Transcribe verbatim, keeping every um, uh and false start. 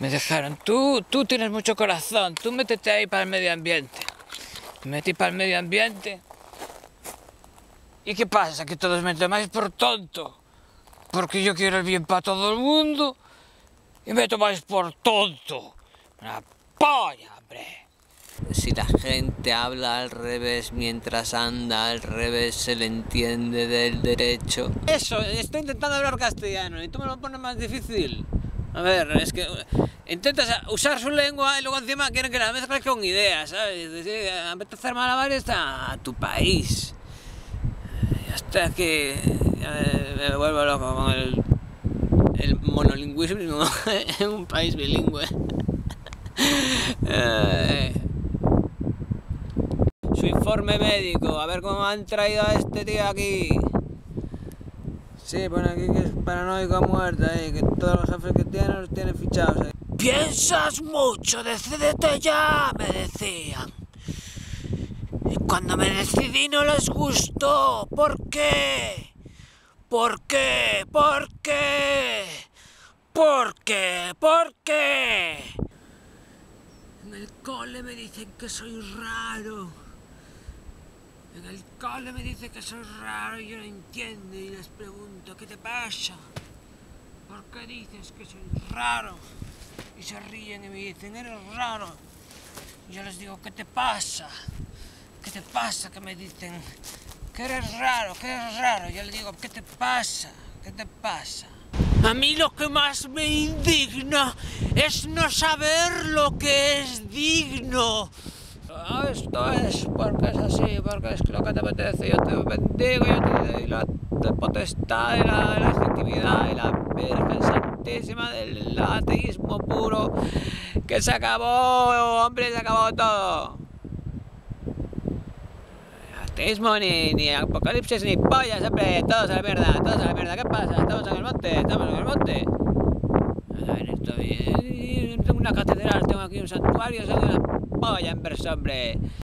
Me dejaron. Tú, tú tienes mucho corazón, tú métete ahí para el medio ambiente. Me metí para el medio ambiente. ¿Y qué pasa? Que todos me tomáis por tonto. Porque yo quiero el bien para todo el mundo. Y me tomáis por tonto. Una polla, hombre. Si la gente habla al revés mientras anda al revés, se le entiende del derecho. Eso, estoy intentando hablar castellano y tú me lo pones más difícil. A ver, es que intentas usar su lengua y luego encima quieren que la mezcles con ideas, ¿sabes? Es decir, a vez de hacer malabares a tu país. Hasta que ya me vuelvo loco con el, el monolingüismo en un país bilingüe. Su informe médico, a ver cómo han traído a este tío aquí. Sí, pone aquí que es paranoico a muerte, ahí, que todos los jefes que tienen los tienen fichados ahí. Piensas mucho, decídete ya, me decían. Y cuando me decidí no les gustó. ¿Por qué? ¿Por qué? ¿Por qué? ¿Por qué? ¿Por qué? En el cole me dicen que soy raro. En el cole me dicen que soy raro y yo no entiendo y les pregunto, ¿qué te pasa? ¿Por qué dices que soy raro? Y se ríen y me dicen, eres raro. Y yo les digo, ¿qué te pasa? ¿Qué te pasa? Que me dicen, que eres raro, que eres raro. Yo les digo, ¿qué te pasa? ¿Qué te pasa? A mí lo que más me indigna es no saber lo que es digno. Esto es porque es así, porque es lo que te apetece. Yo te bendigo, yo te doy la potestad y la legitimidad y la Virgen Santísima del ateísmo puro. Que se acabó, hombre, se acabó todo. Ateísmo ni, ni apocalipsis ni pollas, hombre, todos a la mierda, todos a la mierda. ¿Qué pasa? Estamos en el monte, estamos en el monte. A ver, estoy... Tengo una catedral, tengo aquí un santuario, soy una polla en verso, hombre.